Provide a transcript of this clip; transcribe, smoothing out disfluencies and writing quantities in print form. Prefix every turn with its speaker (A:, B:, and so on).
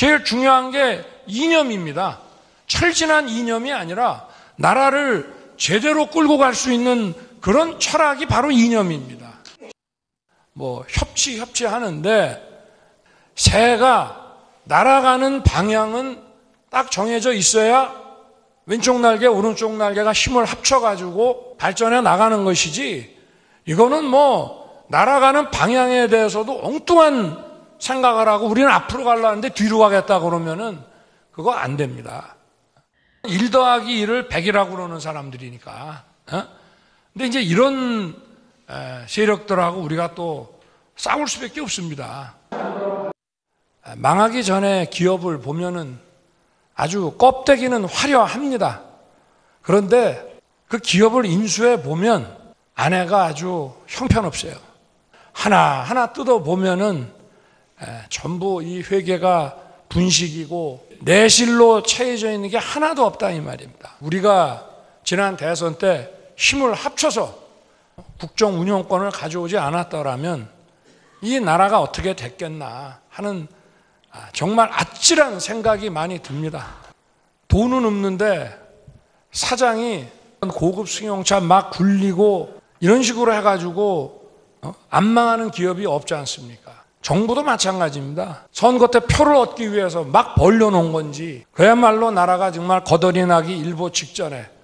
A: 제일 중요한 게 이념입니다. 철진한 이념이 아니라 나라를 제대로 끌고 갈 수 있는 그런 철학이 바로 이념입니다. 뭐 협치하는데 새가 날아가는 방향은 딱 정해져 있어야 왼쪽 날개, 오른쪽 날개가 힘을 합쳐가지고 발전해 나가는 것이지, 이거는 뭐 날아가는 방향에 대해서도 엉뚱한 생각을 하고 우리는 앞으로 가려는데 뒤로 가겠다 그러면은 그거 안 됩니다. 1 더하기 1을 100이라고 그러는 사람들이니까. 근데 이제 이런 세력들하고 우리가 또 싸울 수밖에 없습니다. 망하기 전에 기업을 보면은 아주 껍데기는 화려합니다. 그런데 그 기업을 인수해 보면 안에가 아주 형편없어요. 하나하나 뜯어보면은 전부 이 회계가 분식이고 내실로 채워져 있는 게 하나도 없다 이 말입니다. 우리가 지난 대선 때 힘을 합쳐서 국정 운영권을 가져오지 않았더라면 이 나라가 어떻게 됐겠나 하는 정말 아찔한 생각이 많이 듭니다. 돈은 없는데 사장이 고급 승용차 막 굴리고 이런 식으로 해가지고 안 망하는 기업이 없지 않습니까? 정부도 마찬가지입니다. 선거 때 표를 얻기 위해서 막 벌려놓은 건지, 그야말로 나라가 정말 거덜이 나기 일보 직전에